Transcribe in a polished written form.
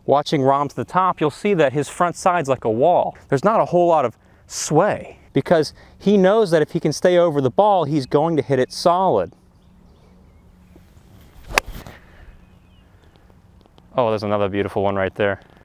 Watching Rahm to the top, you'll see that his front side's like a wall. There's not a whole lot of sway because he knows that if he can stay over the ball, he's going to hit it solid. Oh, there's another beautiful one right there.